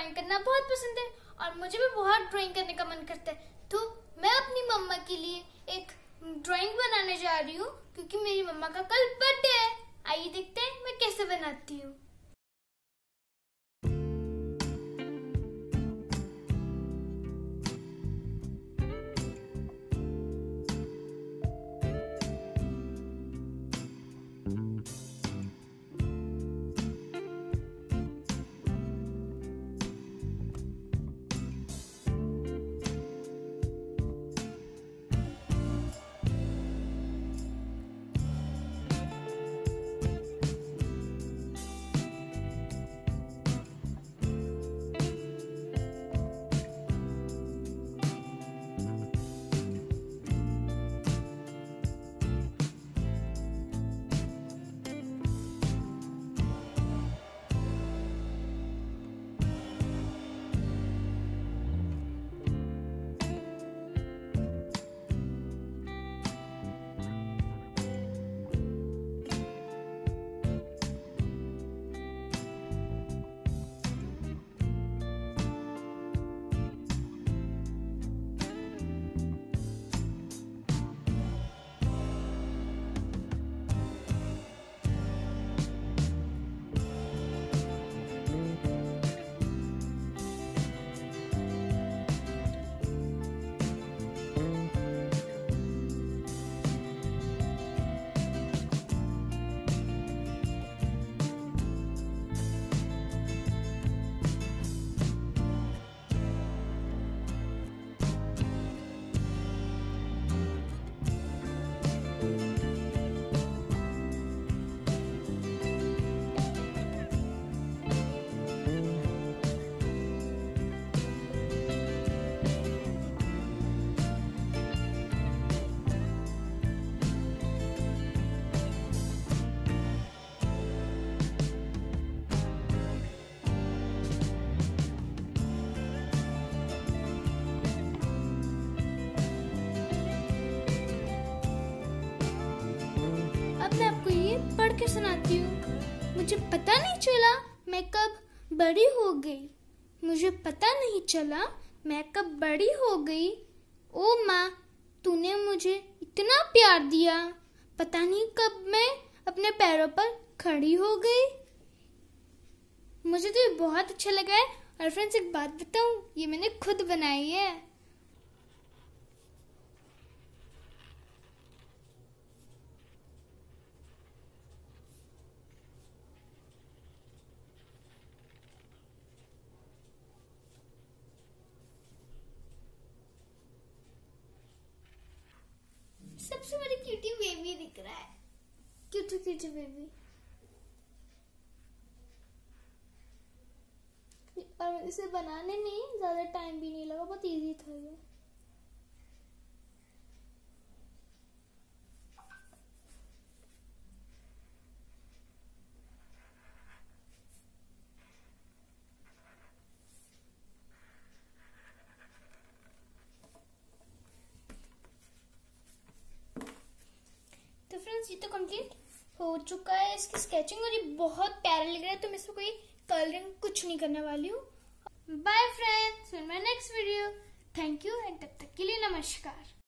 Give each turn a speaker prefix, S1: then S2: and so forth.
S1: Drawing करना बहुत पसंद है और मुझे भी बहुत ड्राइंग करने का मन करता है। तो मैं अपनी मम्मा के लिए एक ड्राइंग बनाने जा रही हूँ क्योंकि मेरी मम्मा का कल बर्थडे है। आइए देखते हैं मैं कैसे बनाती हूँ। मैं आपको ये पढ़ के सुनाती हूँ। मुझे पता नहीं चला मैं कब बड़ी हो गई। मुझे पता नहीं चला मैं कब बड़ी हो गई। ओ माँ, तूने मुझे इतना प्यार दिया, पता नहीं कब मैं अपने पैरों पर खड़ी हो गई। मुझे तो ये बहुत अच्छा लगा है। और फ्रेंड्स, एक बात बताऊँ, ये मैंने खुद बनाई है। सबसे बड़ी क्यूटी बेबी दिख रहा है। Cutie cutie baby. और इसे बनाने में ज्यादा टाइम भी नहीं लगा, बहुत इजी था ये। फ्रेंड्स, ये तो कंप्लीट हो चुका है इसकी स्केचिंग और ये बहुत प्यारा लग रहा है। तो मैं इसमें कोई कलरिंग कुछ नहीं करने वाली हूँ। बाय फ्रेंड्स, फिर मैं next video. Thank you and तब तक के लिए नमस्कार।